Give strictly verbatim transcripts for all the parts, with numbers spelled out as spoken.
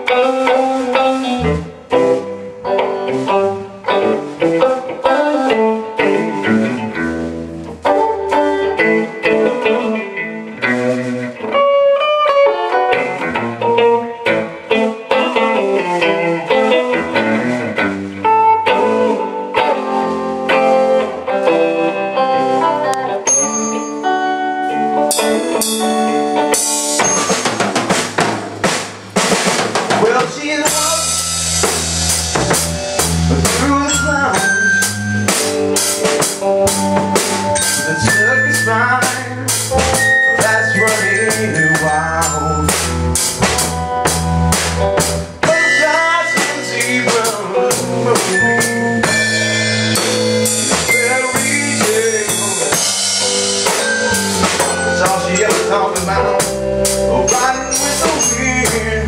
Well, she loves through the clouds, the circus mind that's running wild. Butterflies and zebras moving, fairy tale. That's all she ever talked about, riding with the wind.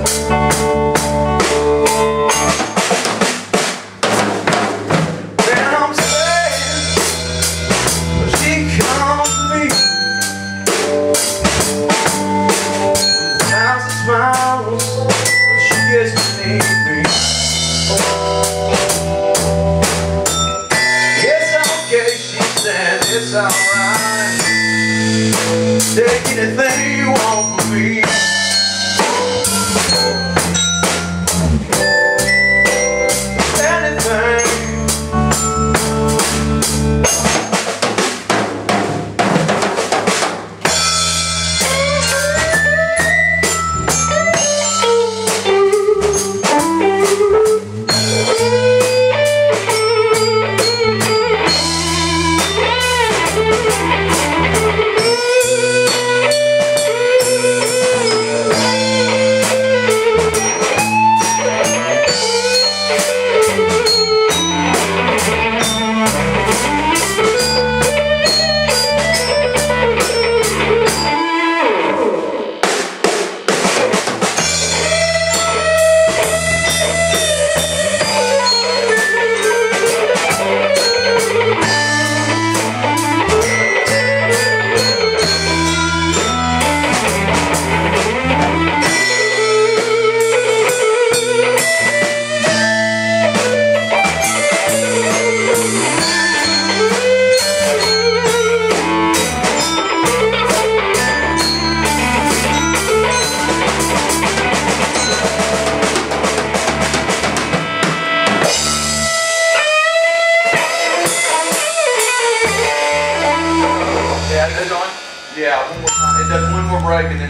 Then I'm sad when she comes to me, with a thousand smiles when she gets to need me. It's okay, she said, it's alright. Take anything you want from me. Yeah, it does on. Yeah, one more time. It does one more break and then.